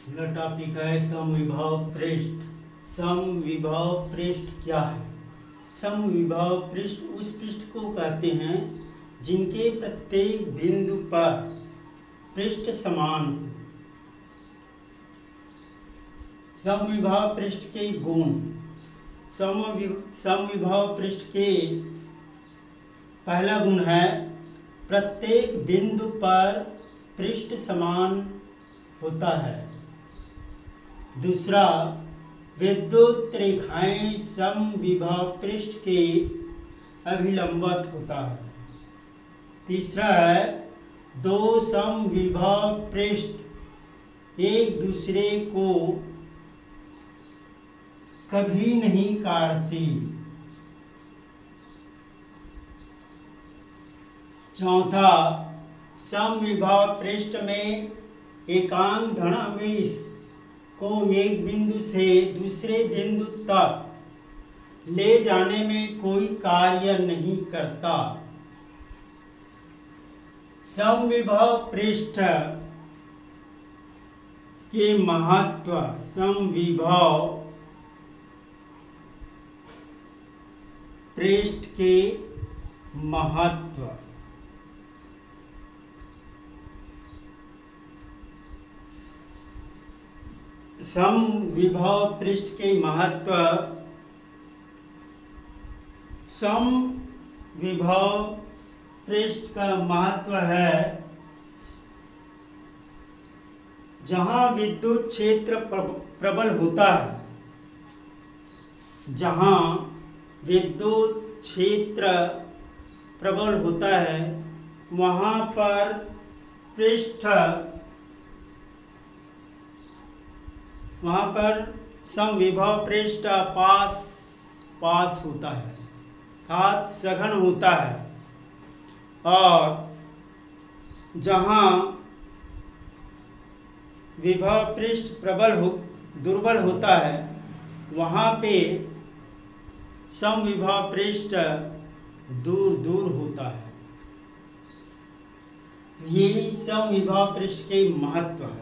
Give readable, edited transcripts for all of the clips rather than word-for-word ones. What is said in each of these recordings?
अगला टॉपिक है समविभव पृष्ठ। समविभव पृष्ठ क्या है? समविभव पृष्ठ उस पृष्ठ को कहते हैं जिनके प्रत्येक बिंदु पर पृष्ठ समान हो। समविभव पृष्ठ के गुण। समविभव पृष्ठ के पहला गुण है प्रत्येक बिंदु पर पृष्ठ समान होता है। दूसरा, विद्युत रेखाएं समविभव पृष्ठ के अभिलंबवत होता है। तीसरा है दो समविभव पृष्ठ एक दूसरे को कभी नहीं काटती। चौथा, समविभव पृष्ठ में एकांक धनावेश को एक बिंदु से दूसरे बिंदु तक ले जाने में कोई कार्य नहीं करता। समविभव पृष्ठ के महत्व। समविभव पृष्ठ के महत्व। समविभव पृष्ठ के महत्व। समविभव पृष्ठ का महत्व है जहां विद्युत क्षेत्र प्रबल होता है। जहां विद्युत क्षेत्र प्रबल होता है वहां पर समविभव पृष्ठ पास होता है अर्थात सघन होता है। और जहां विभव पृष्ठ दुर्बल होता है वहां पे समविभव पृष्ठ दूर दूर होता है। यही समविभव पृष्ठ के महत्व है।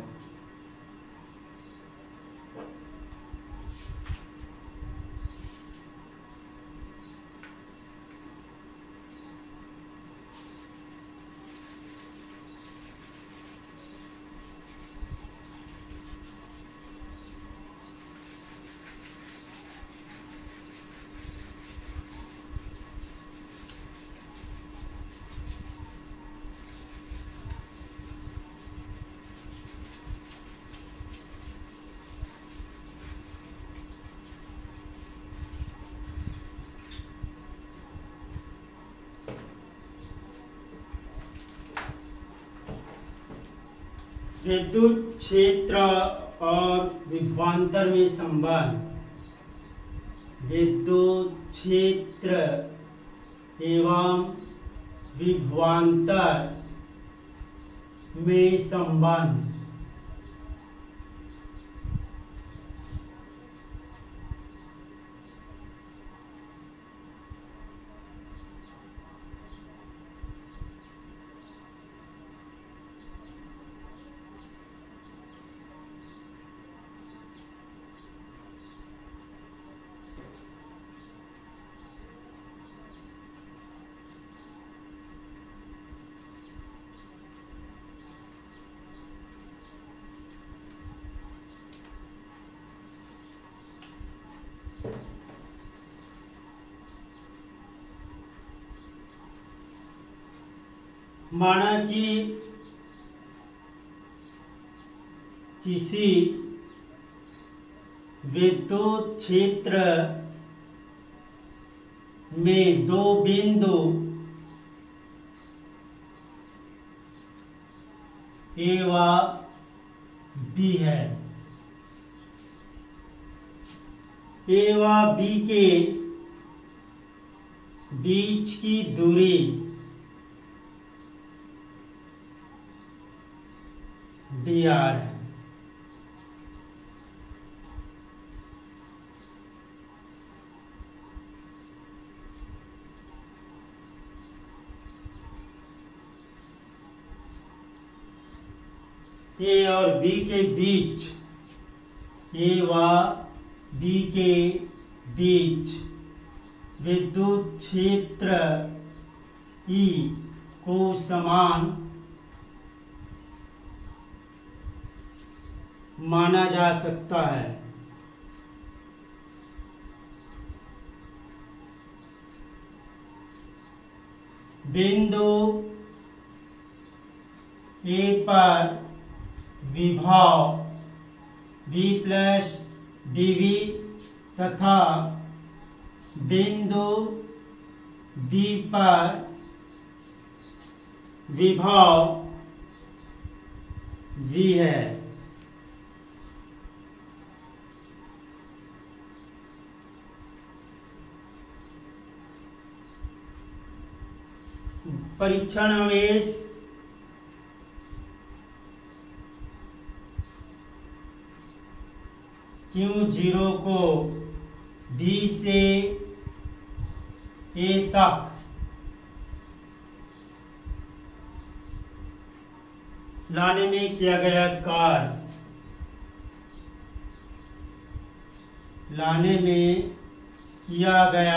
विद्युत क्षेत्र और विभवांतर में संबंध। विद्युत क्षेत्र एवं विभवांतर में संबंध। माना कि किसी विद्युत क्षेत्र में दो बिंदु ए व बी है। ए व बी के बीच की दूरी dr है। ए और बी के बीच ए व बी के बीच विद्युत क्षेत्र ई को समान माना जा सकता है। बिंदु ए पर विभव V प्लस dV तथा बिंदु B पर विभव V है। परीक्षण आवेश Q0 को B से A तक लाने में किया गया कार्य, लाने में किया गया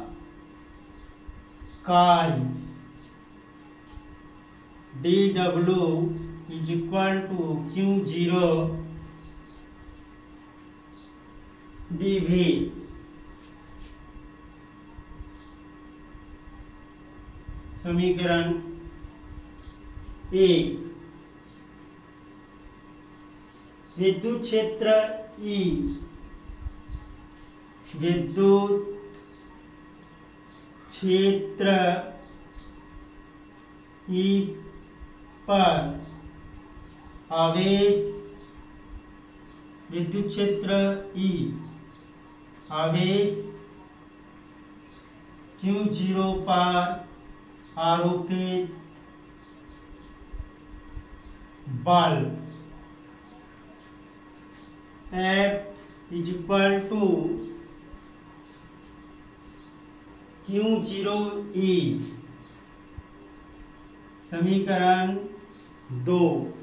कार्य dW is equal to Q0 dV। समीकरण 1, विद्युत क्षेत्र E, विद्युत क्षेत्र E पर आवेश, विद्युत क्षेत्र E आवेश Q0 पर आरोपित बल F is equal to Q0E। समीकरण 2,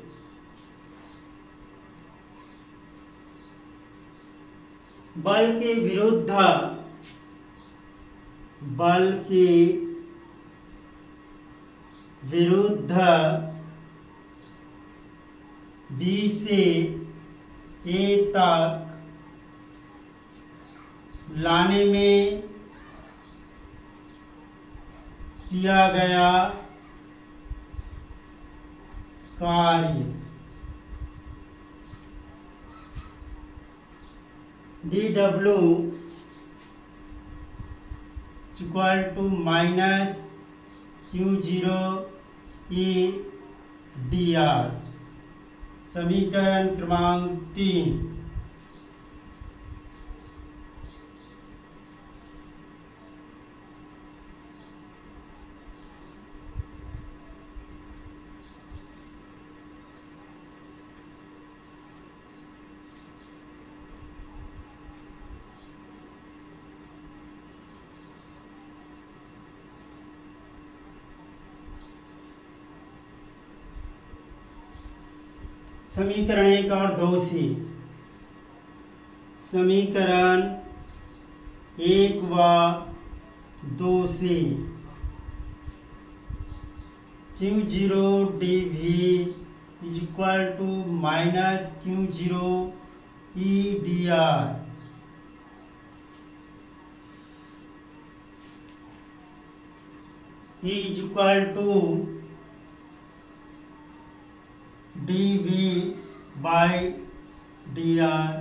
बल के विरुद्ध, बल के विरुद्ध B से A तक लाने में किया गया कार्य dW equal to minus Q0 E dr। समीकरण क्रमांक 3, समीकरण 1 और 2 से, समीकरण 1 व 2 से Q0 dV is equal to minus Q0 E dr। E is equal to dV by dr।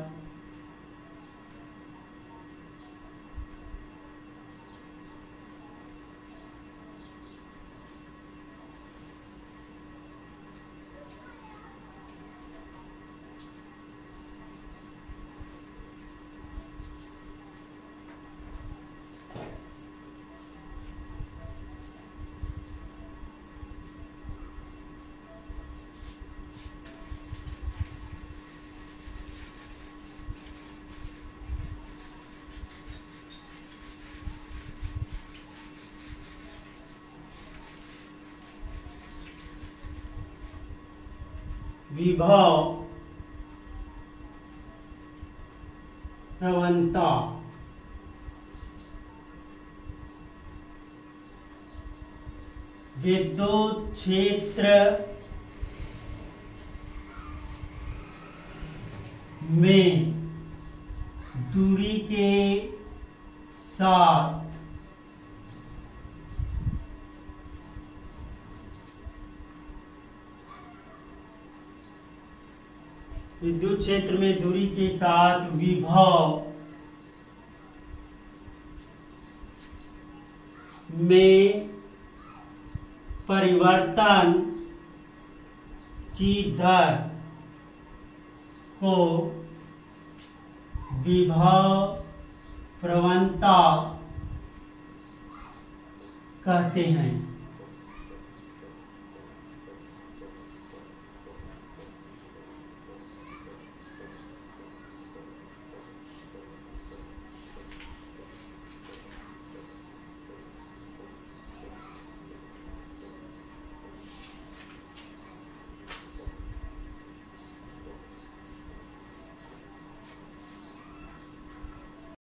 विभव प्रवणता। विद्युत क्षेत्र में दूरी के साथ विद्युत क्षेत्र में दूरी के साथ विभव में परिवर्तन की दर को विभव प्रवणता कहते हैं।